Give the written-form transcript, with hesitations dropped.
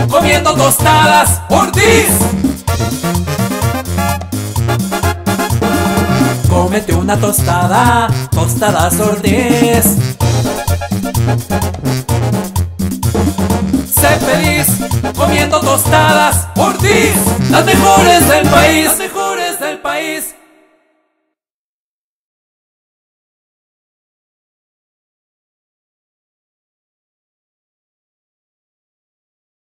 comiendo tostadas Ortiz. Cómete una tostada, tostadas Ortiz. Sé feliz comiendo tostadas Ortiz, las mejores del país.